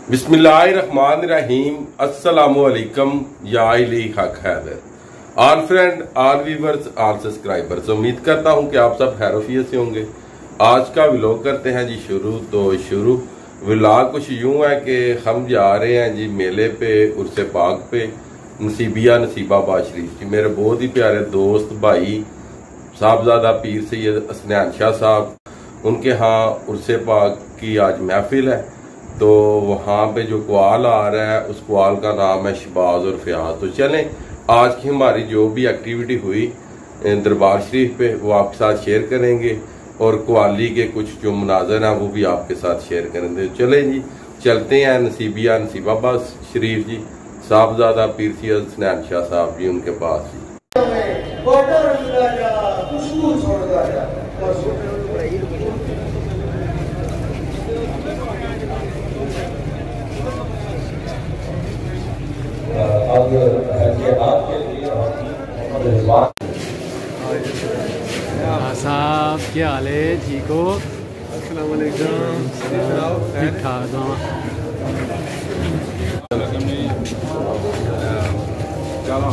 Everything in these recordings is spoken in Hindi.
बिस्मिल्लाहिर्रहमानिर्रहीम। अस्सलामुअलैकुम या अली हक Haider. All friend, all viewers, all subscribers, उम्मीद करता हूं कि आप सब खैरियत से होंगे। आज का व्लॉग करते हैं जी शुरू। व्लॉग कुछ यूं है कि हम जा रहे हैं जी मेले पे, उर्से पाक पे, नसीबिया नसीबाबाद शरीफ की। मेरे बहुत ही प्यारे दोस्त भाई साहबजादा पीर सैयद हसनैन शाह साहब, उनके यहाँ उर्से पाक की आज महफिल है। तो वहाँ पे जो क्वाल आ रहा है, उस क्वाल का नाम है शबाज और फयाज। तो चलें, आज की हमारी जो भी एक्टिविटी हुई दरबार शरीफ पे वो आपके साथ शेयर करेंगे, और क्वाली के कुछ जो मुनाजर हैं वो भी आपके साथ शेयर करेंगे। चलें जी, चलते हैं नसीबिया नसीबाबाद शरीफ जी, साहबजादा पीर सैयद हसनैन शाह साहब जी उनके पास जी। साहब क्या हाल है? ठीक हो? अस्सलाम वालेकुम। ठीक ठाक हो?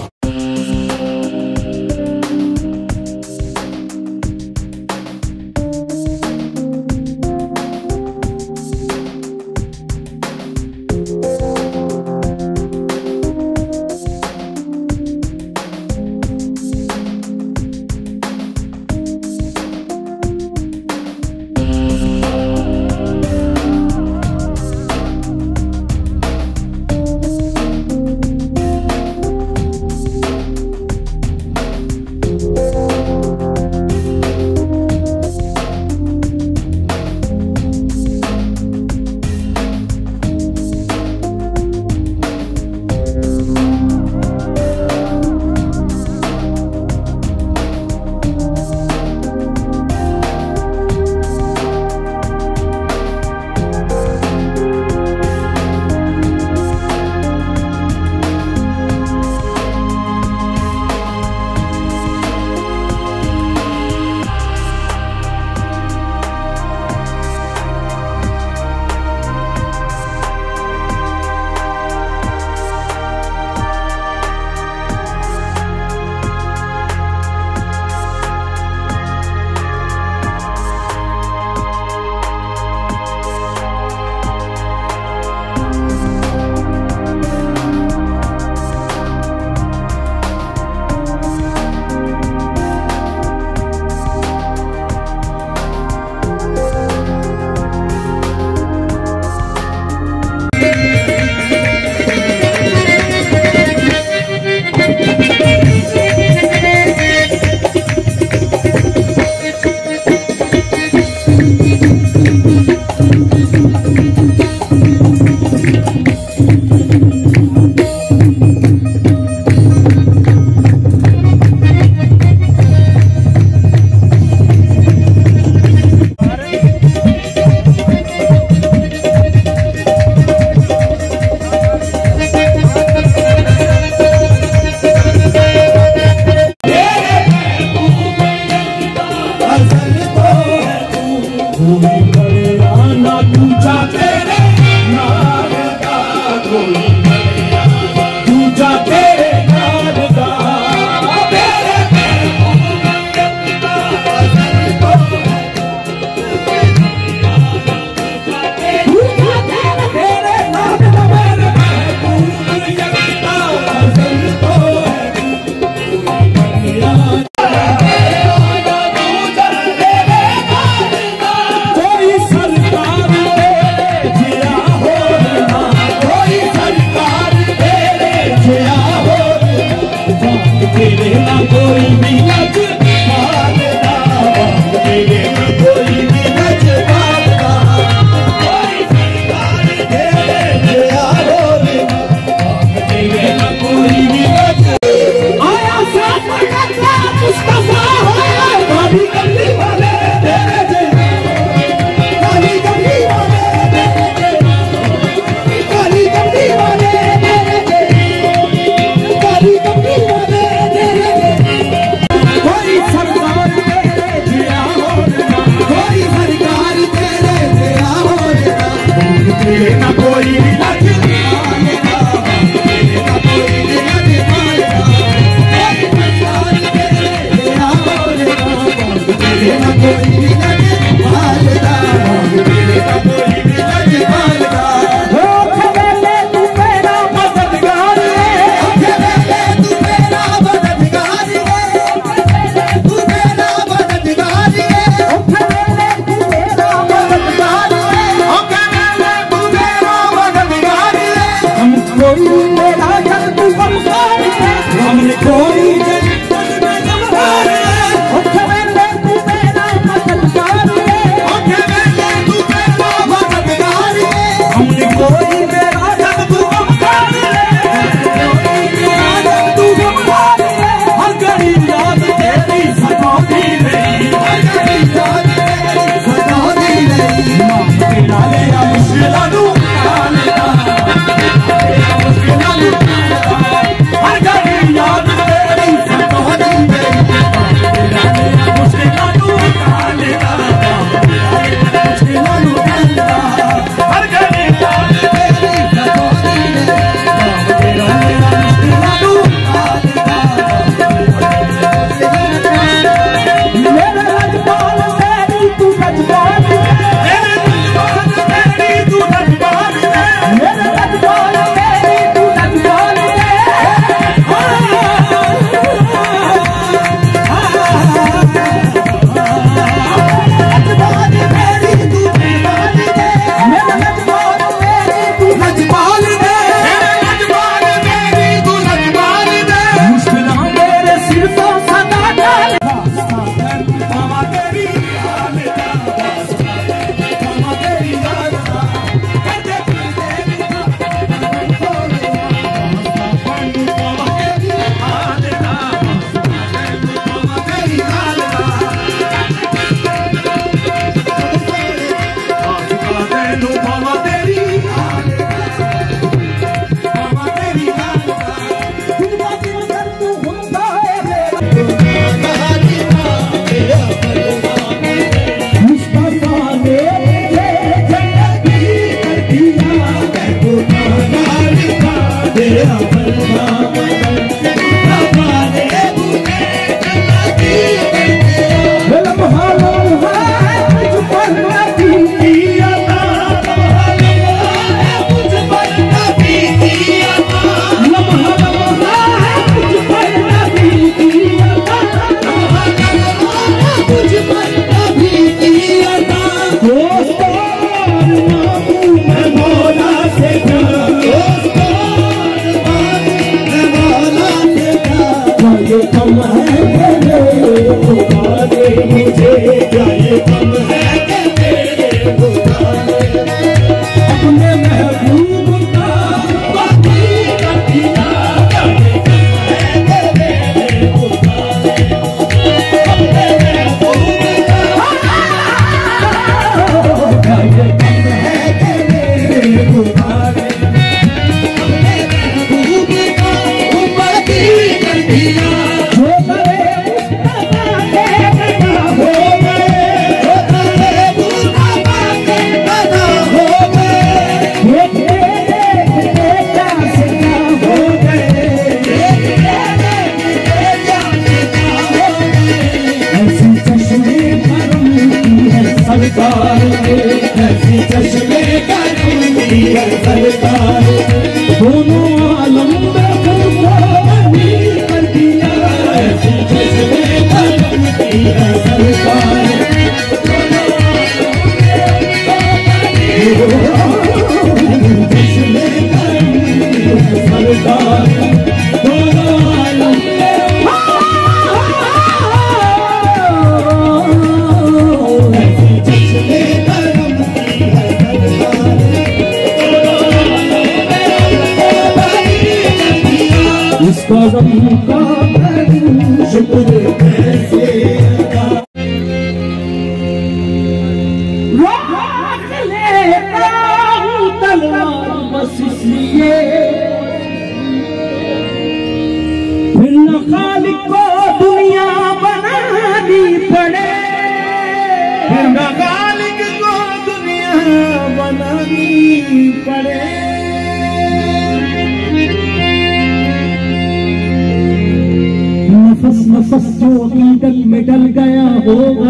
नफस जो अकीदत में डल गया होगा,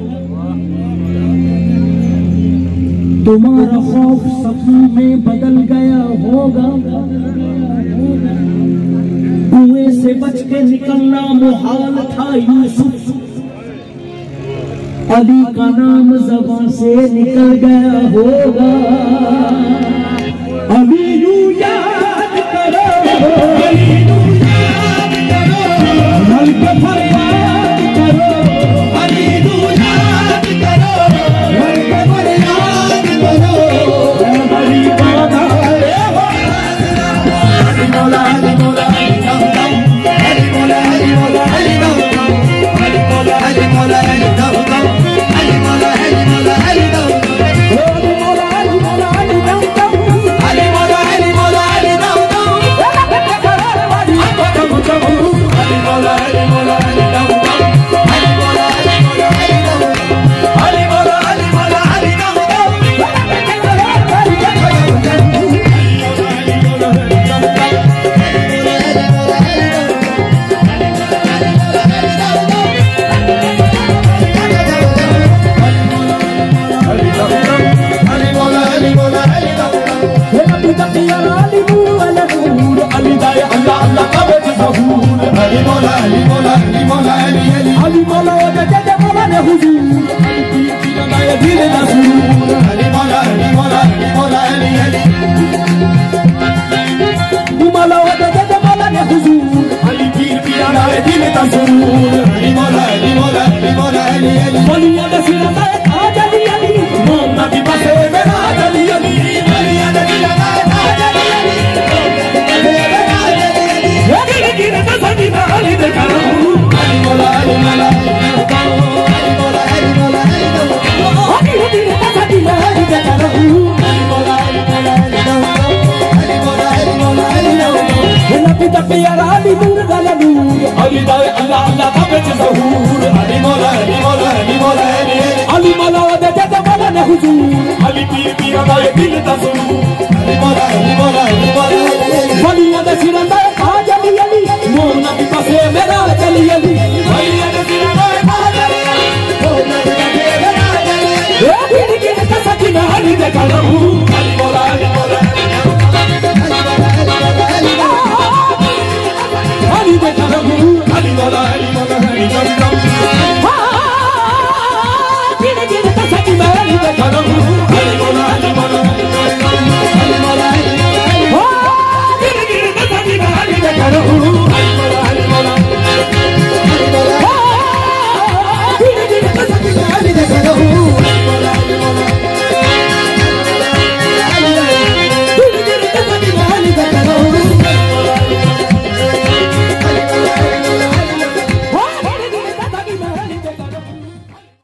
तुम्हारा खौफ सपनों में बदल गया होगा। कुएं से बच के निकलना मुहाल था यूसुफ, अली का नाम ज़बान से निकल गया होगा। अली नू याद करो, अली नू याद करो, रल पे फरियाद करो, अली नू याद करो, रल पे फरियाद करो, बड़ी बात पियारा अली नूर वाला नूर अली दाए अल्लाह अल्लाह का बेच ज़हूर अली मौला अली मौला अली मौला अली अली अली मौला दे दे मौला ने हुजूर अली पीर पीरा दाए दिल दा सुरूर अली मौला अली मौला अली मौला अली अली मौला दे दे मौला ने हुजूर अली पीर पीरा दाए दिल दा सुरूर अली मौला अली मौला अली मौला अली अली वलिया दे सिरा दाए ताज अली अली मोहम्मद की बसे मेरा अली अली वलिया दे सिरा दाए ताज अली अली गिर गिर सदी अली दे करो अली मौला अली मौला अली मौला अली मौला अली मौला गिर गिर सदी अली दे करो अली मौला अली मौला अली मौला अली मौला अली मौला नबी दा प्यारा अली नूर वाला नूर अली दाए अल्लाह अल्लाह का बेच ज़हूर अली मौला अली मौला अली मौला अली मौला दे दे मौला ने हुजूर अली पीर पीर दाए दिल दा सुरूर